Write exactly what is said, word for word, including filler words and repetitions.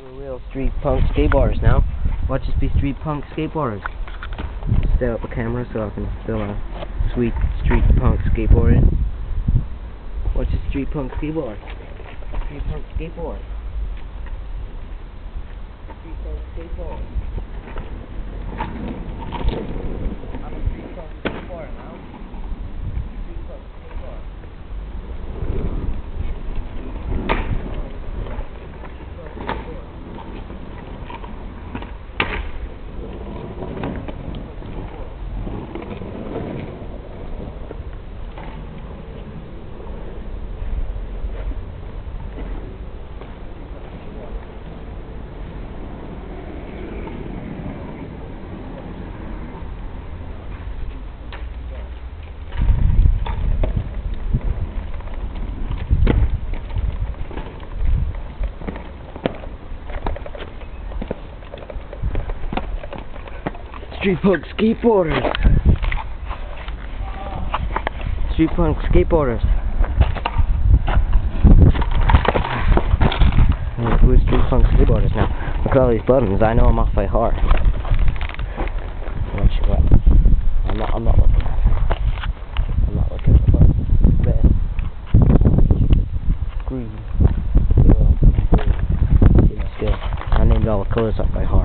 We're real street punk skateboarders now. Watch us be street punk skateboarders. Set up a camera so I can film a sweet street punk skateboarding. Watch us street punk skateboard. Street punk skateboard. Street punk skateboard. I'm a street punk skateboarder now. Street punk skateboard. Street punk skateboarders. Street punk skateboarders. We're street punk skateboarders now. Look at all these buttons. I know I'm off by heart. I'm not sure what. I'm not. I'm not looking at it. I'm not looking at the buttons. Red, green, yellow, blue. See my skill. I named all the colors up by heart.